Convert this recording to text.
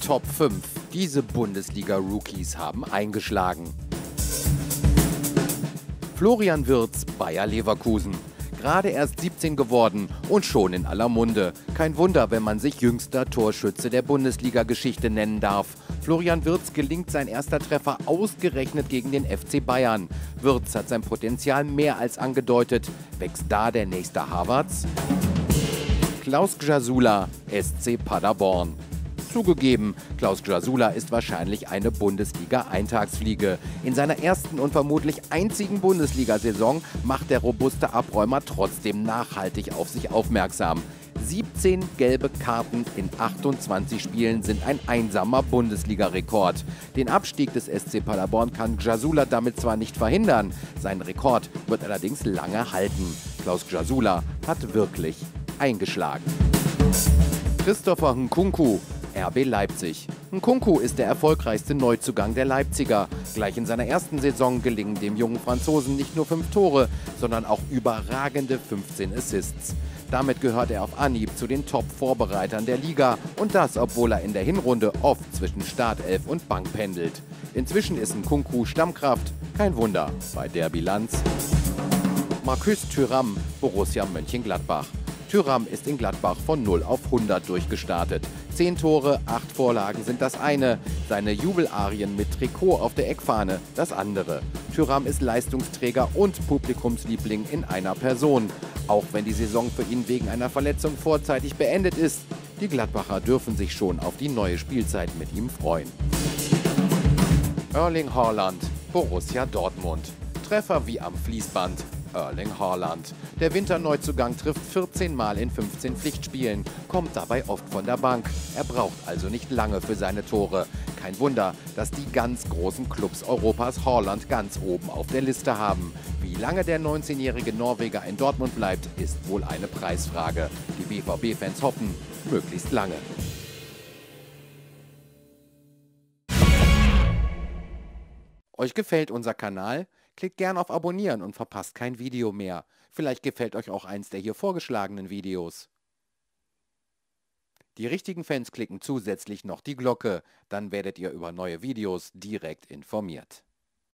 Top 5. Diese Bundesliga-Rookies haben eingeschlagen. Florian Wirtz, Bayer Leverkusen. Gerade erst 17 geworden und schon in aller Munde. Kein Wunder, wenn man sich jüngster Torschütze der Bundesliga-Geschichte nennen darf. Florian Wirtz gelingt sein erster Treffer ausgerechnet gegen den FC Bayern. Wirtz hat sein Potenzial mehr als angedeutet. Wächst da der nächste Havertz? Klaus Jasula, SC Paderborn. Zugegeben, Klaus Jasula ist wahrscheinlich eine Bundesliga-Eintagsfliege. In seiner ersten und vermutlich einzigen Bundesliga-Saison macht der robuste Abräumer trotzdem nachhaltig auf sich aufmerksam. 17 gelbe Karten in 28 Spielen sind ein einsamer Bundesliga-Rekord. Den Abstieg des SC Paderborn kann Jasula damit zwar nicht verhindern, sein Rekord wird allerdings lange halten. Klaus Jasula hat wirklich eingeschlagen. Christopher Nkunku, RB Leipzig. Nkunku ist der erfolgreichste Neuzugang der Leipziger. Gleich in seiner ersten Saison gelingen dem jungen Franzosen nicht nur 5 Tore, sondern auch überragende 15 Assists. Damit gehört er auf Anhieb zu den Top-Vorbereitern der Liga und das, obwohl er in der Hinrunde oft zwischen Startelf und Bank pendelt. Inzwischen ist Nkunku Stammkraft, kein Wunder bei der Bilanz. Marcus Thuram, Borussia Mönchengladbach. Thuram ist in Gladbach von 0 auf 100 durchgestartet. 10 Tore, 8 Vorlagen sind das eine, seine Jubelarien mit Trikot auf der Eckfahne das andere. Thuram ist Leistungsträger und Publikumsliebling in einer Person. Auch wenn die Saison für ihn wegen einer Verletzung vorzeitig beendet ist, die Gladbacher dürfen sich schon auf die neue Spielzeit mit ihm freuen. Erling Haaland, Borussia Dortmund. Treffer wie am Fließband. Erling Haaland. Der Winterneuzugang trifft 14 Mal in 15 Pflichtspielen, kommt dabei oft von der Bank. Er braucht also nicht lange für seine Tore. Kein Wunder, dass die ganz großen Clubs Europas Haaland ganz oben auf der Liste haben. Wie lange der 19-jährige Norweger in Dortmund bleibt, ist wohl eine Preisfrage. Die BVB-Fans hoffen, möglichst lange. Euch gefällt unser Kanal? Klickt gern auf Abonnieren und verpasst kein Video mehr. Vielleicht gefällt euch auch eins der hier vorgeschlagenen Videos. Die richtigen Fans klicken zusätzlich noch die Glocke, dann werdet ihr über neue Videos direkt informiert.